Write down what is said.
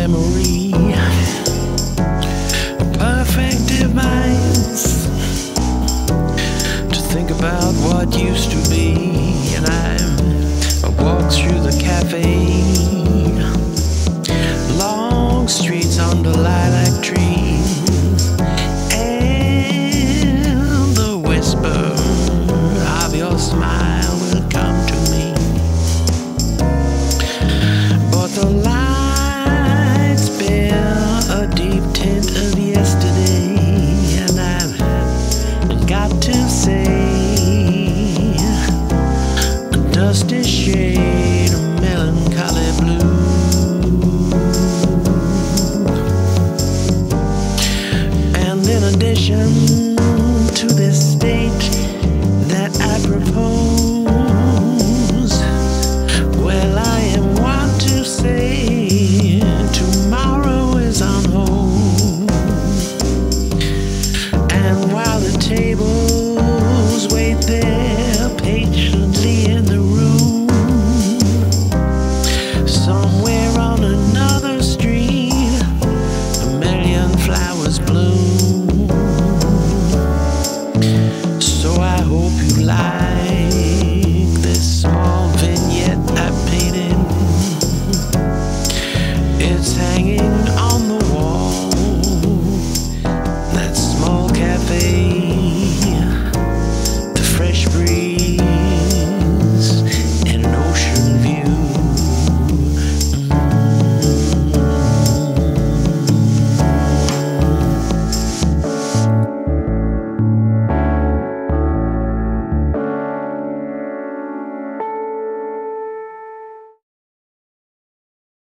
memory, a perfect device to think about what used to be. And I walk through the cafe, long streets under lilac trees, and the whisper of your smile will come to me. But the lights bear a deep tint of yesterday, and I've got to say, a dusty shade of melancholy blue. And in addition to this state that I propose, well, I am one to say tomorrow is on hold. And while